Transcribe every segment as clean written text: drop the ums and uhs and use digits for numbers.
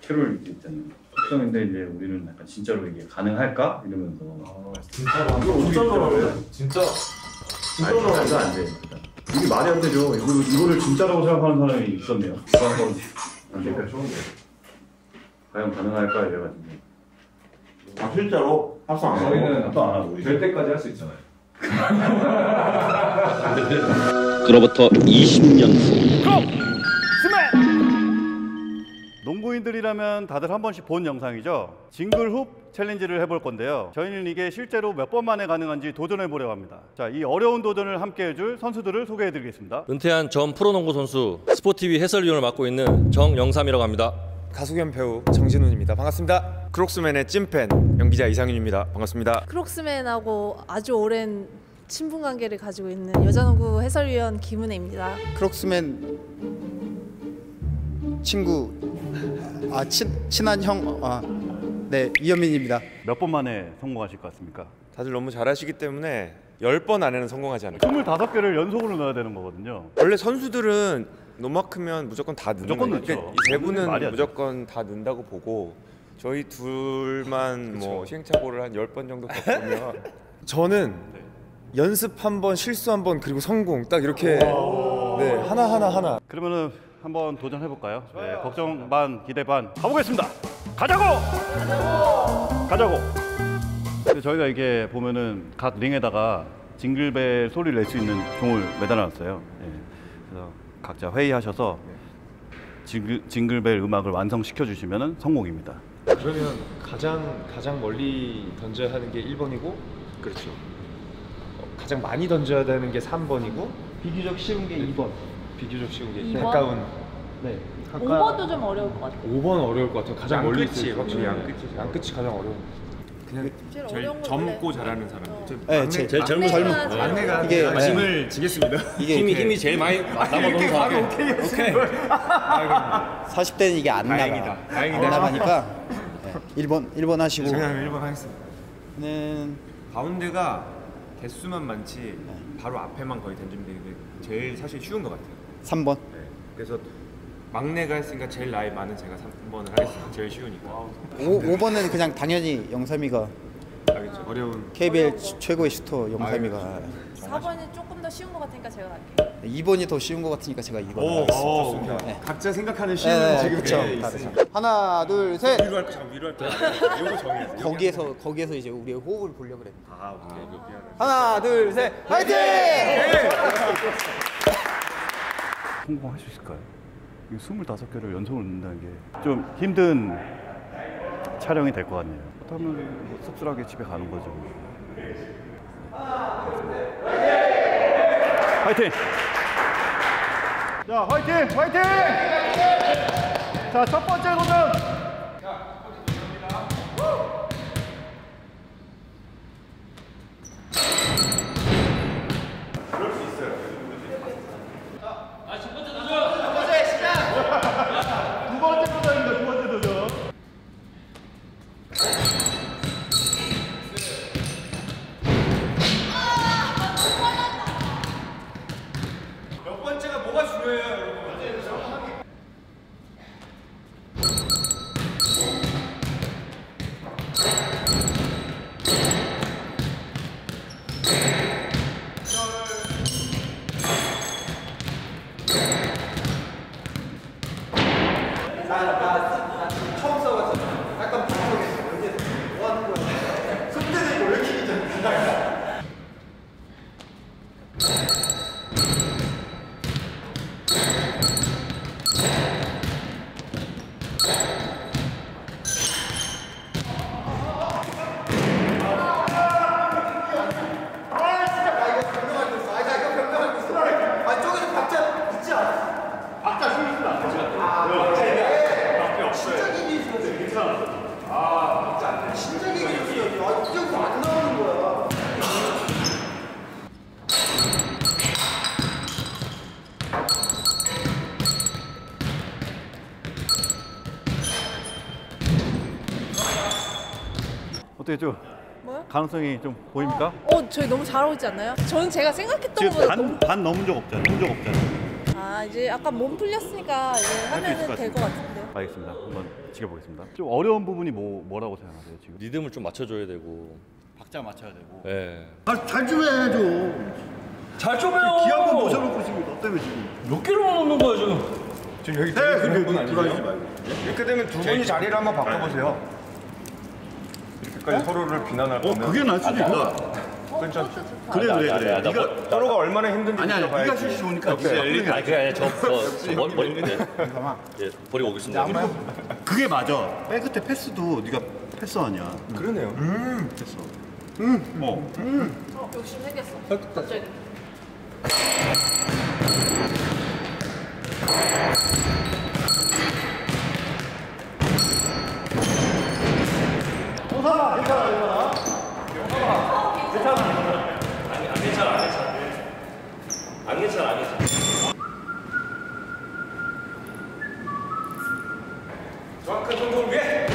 캐롤 있잖아요. 속성인데 이제 우리는 약간 진짜로 이게 가능할까 이러면서. 진짜로 진짜로 진짜로 말도 안 돼. 이게 말이 안 되죠. 이거를 진짜라고 생각하는 사람이 있었네요. 그러니까 좋은데. 과연 가능할까 이래가지고. 아 실제로 합성 안 하고 저희는 합성 안 하고 될 때까지 할 수 있잖아요. 그로부터 20년 후 농구인들이라면 다들 한 번씩 본 영상이죠. 징글훅 챌린지를 해볼 건데요. 저희는 이게 실제로 몇 번 만에 가능한지 도전해 보려고 합니다. 자, 이 어려운 도전을 함께 해줄 선수들을 소개해 드리겠습니다. 은퇴한 전 프로농구 선수 스포티비 해설위원을 맡고 있는 정영삼이라고 합니다. 가수 겸 배우 정진훈입니다. 반갑습니다. 크록스맨의 찐팬 연기자 이상윤입니다. 반갑습니다. 크록스맨하고 아주 오랜 친분 관계를 가지고 있는 여자농구 해설위원 김은혜입니다. 크록스맨 친구 친한 형 네, 이현민입니다. 몇 번 만에 성공하실 것 같습니까? 다들 너무 잘하시기 때문에 10번 안에는 성공하지 않을까. 25개를 연속으로 넣어야 되는 거거든요. 원래 선수들은 노마크면 무조건 다 넣는 무조건 거니까 넣죠. 이 대부는 말이 안 무조건 다 넣는다고 보고 저희 둘만 뭐 시행착오를 한 10번 정도 겪으면 저는 연습 한 번, 실수 한 번, 그리고 성공 딱 이렇게 네, 하나. 그러면은 한번 도전해 볼까요? 네, 걱정 반 기대 반 가보겠습니다. 가자고! 근데 저희가 이게 보면은 각 링에다가 징글벨 소리를 낼 수 있는 종을 매달아놨어요. 네, 그래서 각자 회의하셔서 징글벨 음악을 완성시켜 주시면 성공입니다. 그러면 가장 멀리 던져야 하는 게 1번이고, 그렇죠. 가장 많이 던져야 되는 게 3번이고, 비교적 쉬운 게 2번. 비교적 쉬운 게 2번? 가까운. 네. 5번도 좀 어려울 것 같아요. 5번 어려울 것 같아요. 가장 멀리 양끝이 확실히 양끝이 가장 어려운. 그냥 제일 젊고 잘하는 사람. 네, 제일 젊은 막내가 이게 힘을 지겠습니다. 이게 제일 많이 남아도는 사람. 오케이. 40대는 이게 안 다행이다. 나가니까 1번 하시고. 제가 1번 하겠습니다. 는 가운데가 개수만 많지 바로 앞에만 거의 던지면 되는데 제일 사실 쉬운 것 같아요. 3번. 네. 그래서 막내가 했으니까 제일 나이 많은 제가 3번을 하겠습니다. 제일 쉬우니까. 5번은 그냥 당연히 영삼이가 알겠죠? 어려운 KBL 최고의 슈터 영삼이가. 4번이 조금 더 쉬운 것 같으니까 제가 갈게요. 2번이 더 쉬운 것 같으니까 제가 2번 하겠습니다. 네. 각자 생각하는 쉬운 지금 그렇죠. 하나, 둘, 셋. 위로 할 거 잠깐 위로 할 거. 이거 정해야지. 거기에서 이제 우리의 호흡을 보려고 그래. 아, 오케이. 하나, 둘, 셋. 화이팅! 성공할 수 있을까요? 25개를 연속으로 넣는다는 게 좀 힘든 촬영이 될 것 같네요. 그렇다면 뭐 씁쓸하게 집에 가는 거죠. 화이팅! 자, 화이팅! 자, 첫 번째 도전! 몇 번째가 뭐가 중요해요, 여러분? 처음 써봤잖아. 약간 방송에서 뭐 하는 거야? 손대는 거 왜 이렇게 긴장해? 어떻게 좀 뭐요? 가능성이 좀 보입니까? 저희 너무 잘하고 있지 않나요? 저는 제가 생각했던 지금 것보다 너무... 반 넘은 적 없잖아요. 이제 약간 몸 풀렸으니까 이제 하면은 될 것 같은데요. 알겠습니다. 한번 지켜보겠습니다. 좀 어려운 부분이 뭐라고 생각하세요 지금? 리듬을 좀 맞춰줘야 되고. 박자 맞춰야 되고. 예. 잘 좀 해야죠. 잘 좀 해요. 기 한번 모셔놓고 지금 너 때문에 지금. 몇 개로만 넣는 거야 지금? 지금 여기 근데 들어가지 말고. 이렇게 되면 두 분이 자리를 한번 바꿔보세요. 이렇게까지 서로를 비난할 거면 그게 날 수도 있다. 그래. 네가 서로가 얼마나 힘든지 네가 슛이 좋으니까. 그게 아니라 저 머리 버리고 오겠습니다. 그게 맞아. 백 끝에 패스도 네가 패스하냐. 그러네요. 패스. 욕심 생겼어. 갑자기. 안 괜찮아. 정확한 성공을 위해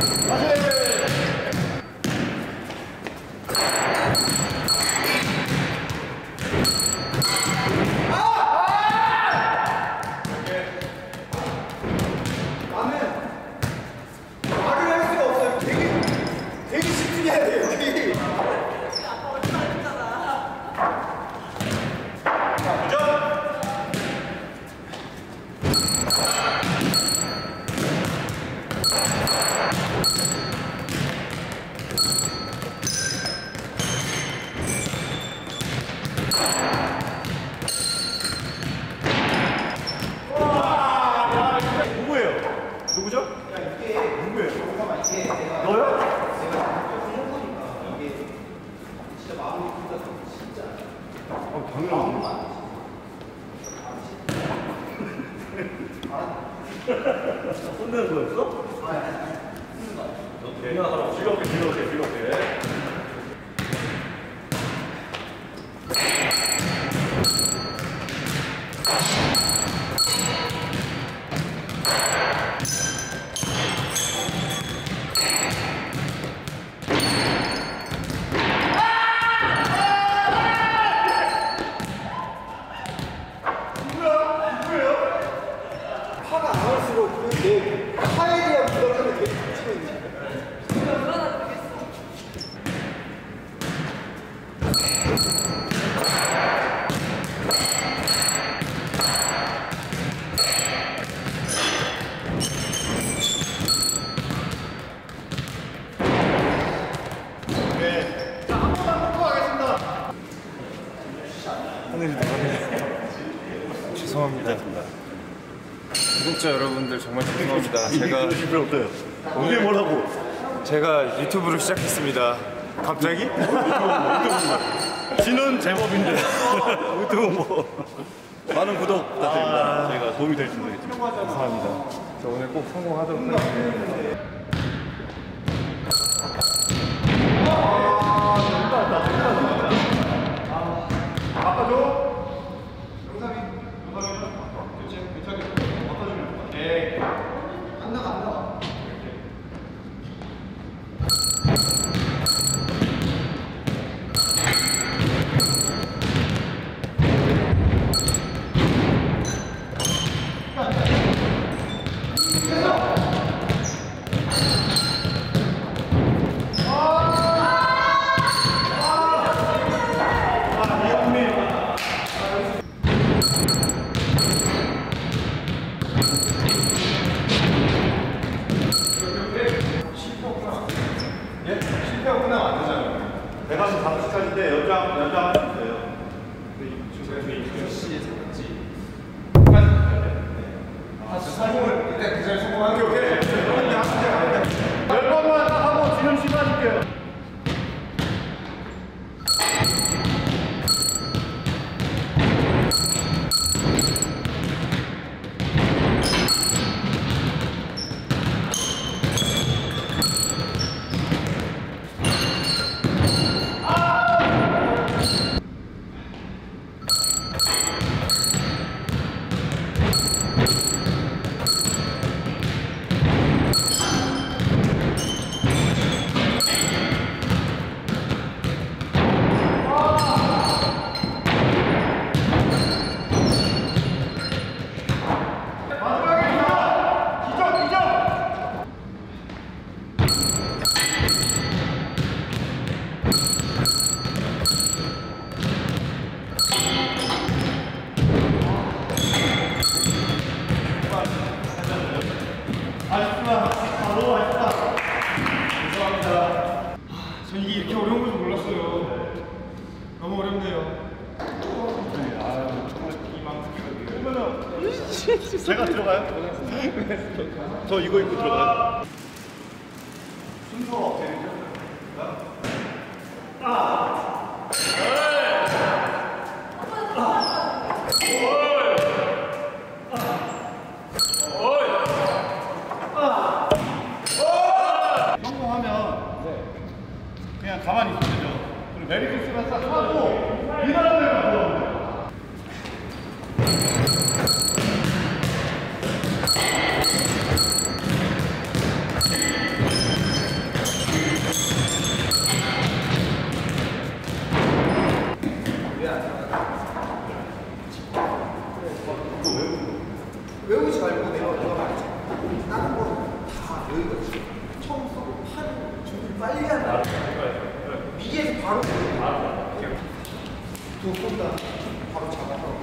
말을 할 수가 없어요. 되게 집중해야 돼요. 되게. 화가 안 날수록 내 화에 대한 부담감이 되게 붙이고 있는 거예요. 죄송합니다. 구독자 여러분들 정말 죄송합니다. 제가 필요 없어요. 이게 뭐라고? 제가 유튜브를 시작했습니다. 갑자기? 지는 제법인데. 유튜브 뭐. 많은 구독 부탁드립니다. 저희가 도움이 될지 모르겠지만. 감사합니다. 저 오늘 꼭 성공하도록 하겠습니다. 내가 지금 5시까지인데 연장 할 수 있어요. 열 번만 딱 하고 지금 시도해줄게요. 전 이게 이렇게 어려운 줄 몰랐어요. 너무 어렵네요. 제가 들어가요? 저 이거 입고 들어가요? 순서가 어떻게 되죠? 성공하면 그냥 가만히 있으면 되죠. 그리고 메리 크리스마스 하고 이 나라를 가고 외우지 말고 내가 말했지. 다른 거다 여기가 있어. 처음 쓰고 팔 준비 빨리 한다. 위에서 바로 두 손다 바로 잡아서.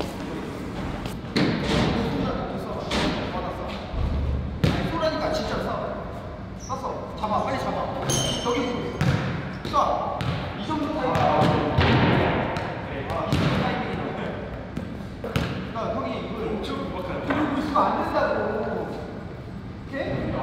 아니 소라니까 진짜 쐈어. 잡아 빨리 잡아. 여기 쏴. 이 정도 타이밍. 형이 이거 엄청 들고 있으면 안 된다고. 오케이?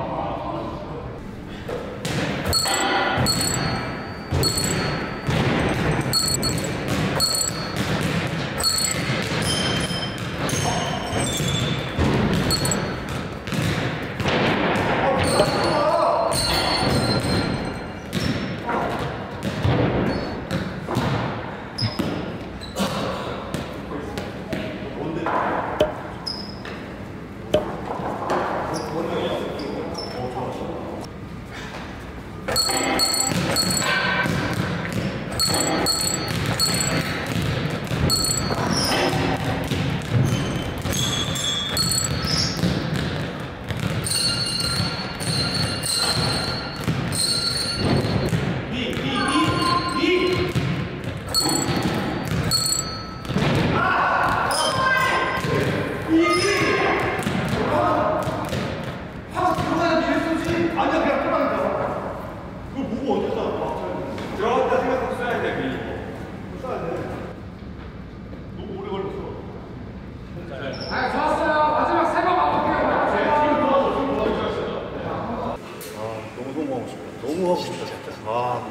너무 하고 싶다 진짜. 아.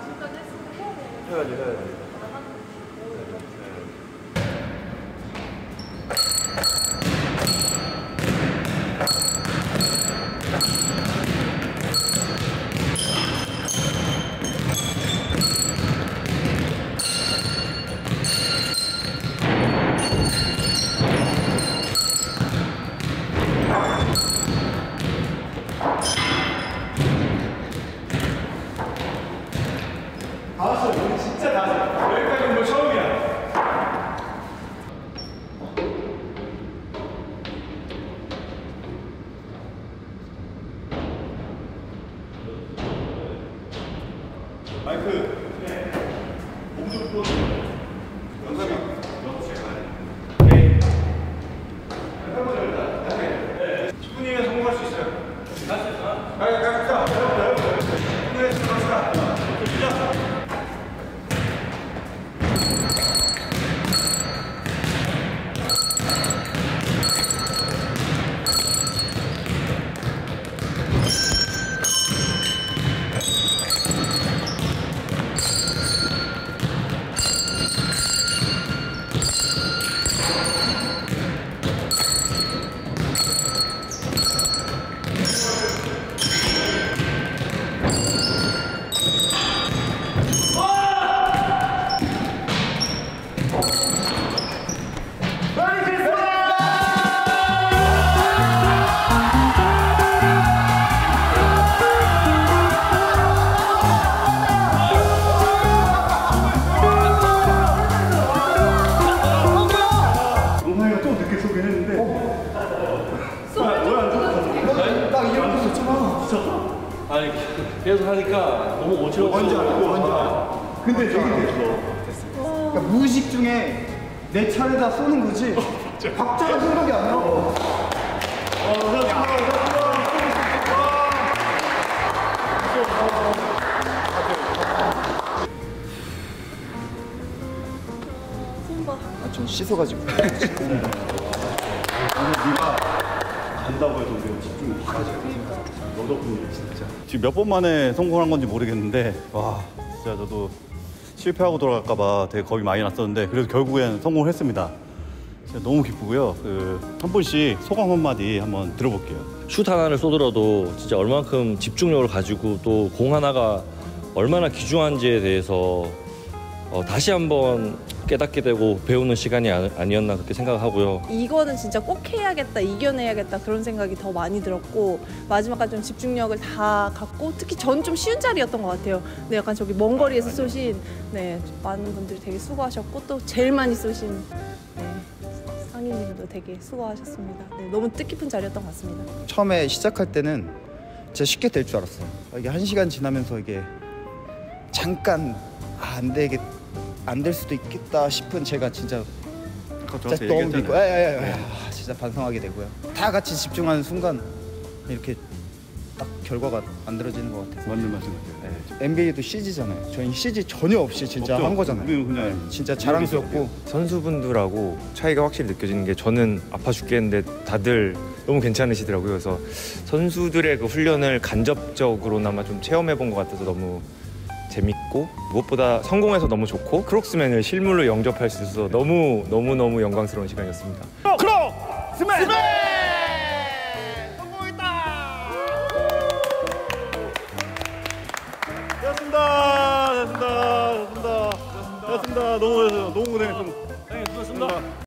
해야지. 다 왔어. 우리 진짜 다 왔어. 여기까지 온 거 처음이야. 마이크. 네. 몸 좀 풀어줘. 영상이. 오케이. 한번 열다. 네. 10분이면 성공할 수 있어요. 할 수 있어? 가자. 10분에 성공합시다. 시작. 아니 계속 하니까 너무 어지러워. 뭔지 알아. 근데 되게 됐어. 그러니까 무의식 중에 내 차례다 쏘는 거지. 박자가 생각이 안 나. 씻어가지고. 네가 간다고 해도 우리가 집중이 못 하지. 너 덕분에 진짜. 지금 몇 번 만에 성공한 건지 모르겠는데 와 진짜 저도 실패하고 돌아갈까봐 되게 겁이 많이 났었는데 그래도 결국엔 성공을 했습니다. 진짜 너무 기쁘고요. 한 분씩 소감 한마디 한번 들어볼게요. 슛 하나를 쏘더라도 진짜 얼만큼 집중력을 가지고 또 공 하나가 얼마나 귀중한지에 대해서 다시 한번 깨닫게 되고 배우는 시간이 아니었나 그렇게 생각하고요. 이거는 진짜 꼭 해야겠다, 이겨내야겠다 그런 생각이 더 많이 들었고 마지막까지 좀 집중력을 다 갖고 특히 전 좀 쉬운 자리였던 것 같아요. 근데 약간 저기 먼 거리에서 쏘신 많은 분들이 되게 수고하셨고 또 제일 많이 쏘신 상희님도 되게 수고하셨습니다. 너무 뜻깊은 자리였던 것 같습니다. 처음에 시작할 때는 진짜 쉽게 될 줄 알았어요. 이게 1시간 지나면서 이게 잠깐 안 될 수도 있겠다 싶은 제가 진짜 너무 믿고 진짜 반성하게 되고요. 다 같이 집중하는 순간 이렇게 딱 결과가 만들어지는 것 같아서. 맞는 말씀 같아요. NBA도 CG잖아요. 저희 CG 전혀 없이 진짜 없죠. 한 거잖아요. 그냥 진짜 자랑스럽고. 선수분들하고 차이가 확실히 느껴지는 게 저는 아파 죽겠는데 다들 너무 괜찮으시더라고요. 그래서 선수들의 그 훈련을 간접적으로나마 좀 체험해본 것 같아서 너무 재밌고 무엇보다 성공해서 너무 좋고 크록스맨을 실물로 영접할 수 있어서 너무 영광스러운 시간이었습니다. 크록스맨! 됐습니다. 너무 고생했습니다.